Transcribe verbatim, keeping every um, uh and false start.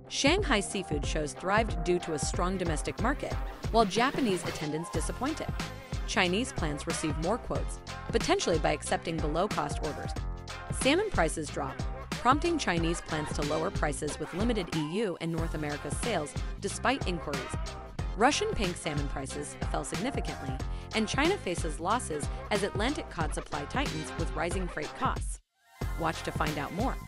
Shanghai seafood shows thrived due to a strong domestic market, while Japanese attendance disappointed. Chinese plants receive more quotes, potentially by accepting below-cost orders. Salmon prices drop, prompting Chinese plants to lower prices with limited E U and North America sales despite inquiries. Russian pink salmon prices fell significantly, and China faces losses as Atlantic cod supply tightens with rising freight costs. Watch to find out more.